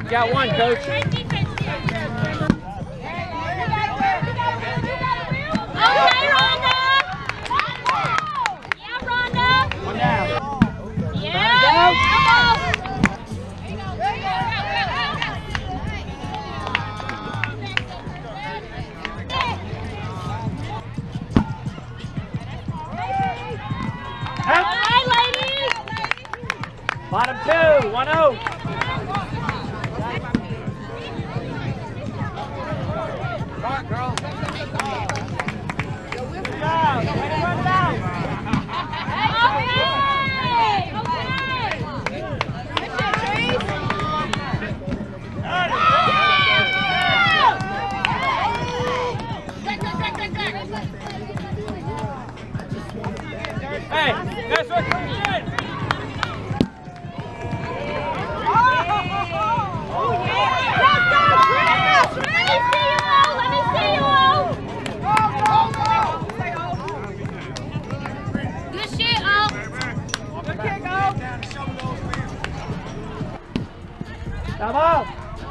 Got one, coach. Okay, Rhonda. Yeah, Rhonda. One down. Yeah. All right, ladies. Bottom two, 1-0. Hey, that's what comes in. Let me see you all. Good shit, all. Good kick, go. Come on.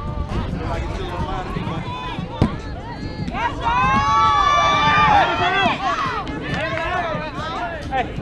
Hey.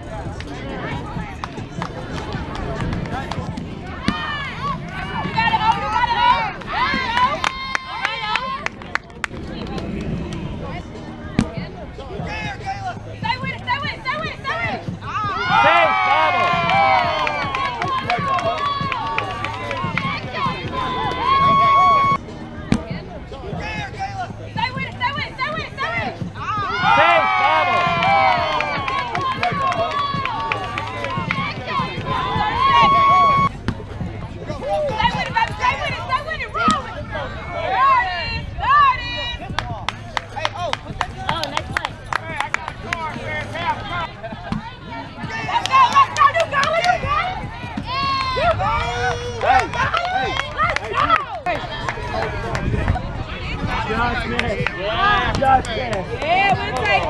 Just minutes. Yeah. Just minutes. Yeah, we'll take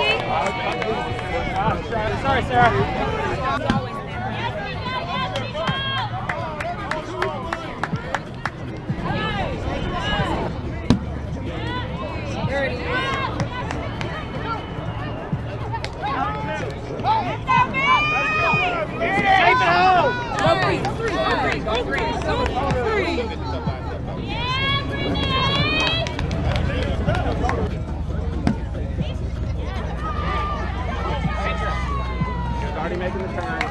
it. Sorry, Sarah. Already making the turn.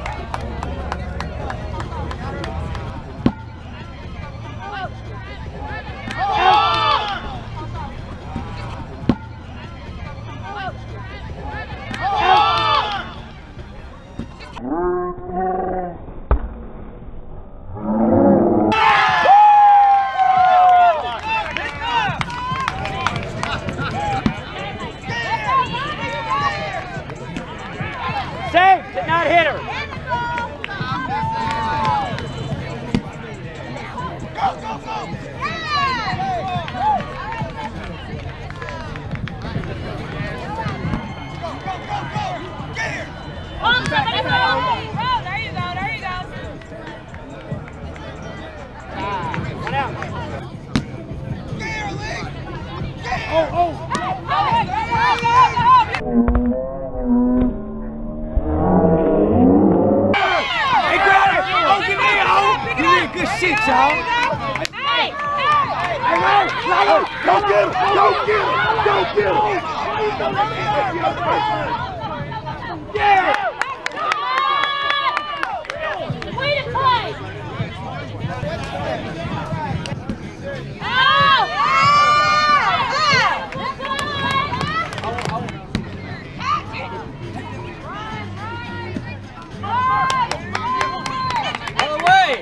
Safe, did not hit her. There you go, there you go. One out. Oh. Good shit, y'all. Hey! Go get him! Go get him! Go get him! Yeah! Way to play! Oh! Other way!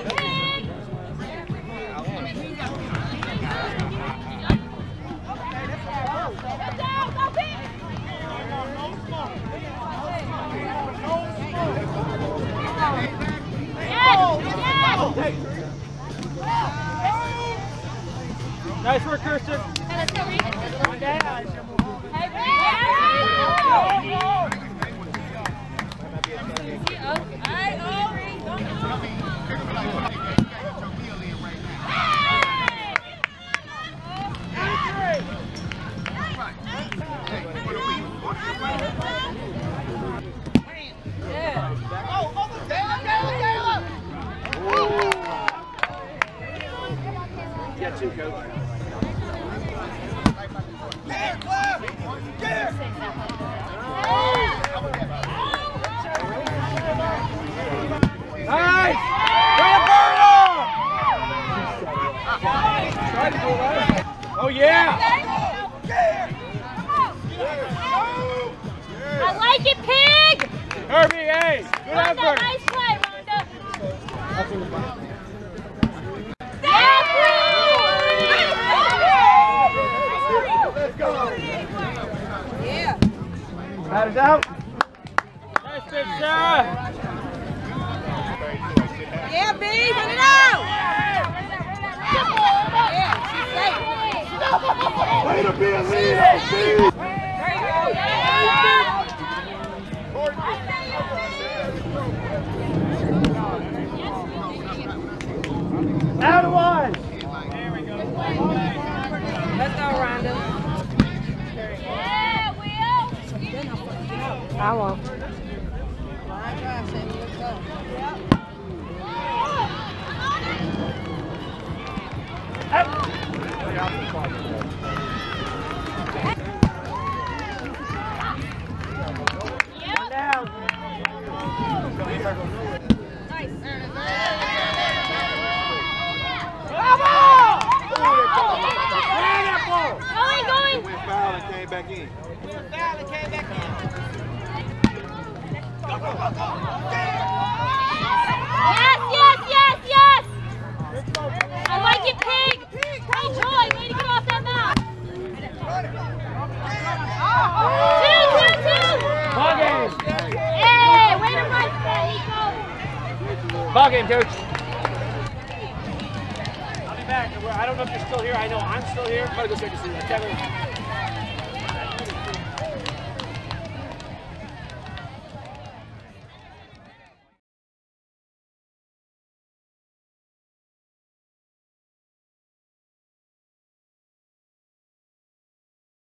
Nice work, Kirsten. One down. you, Coach. Nice! Way to burn him! Oh, yeah! I like it, Pig! Herbie, hey! Good Rhonda, effort! nice play, Rhonda. Let's go. Yeah. Batter's out. Nice pitch, Sarah. Yeah, B, run it out! Yeah, she's safe. Way to be a leader, Steve. Out of one. Let's go, Rhonda. Yeah, Will. I won't. Going. Went foul and came back in. Yes. I like it, Pig. Hey, Joy, way to get off that mouth. 2. Ball game. Hey, way to run, Nico. Ball game, Coach. I'll be back. I don't know if you're still here. I know I'm still here. I'm going to go check to see that.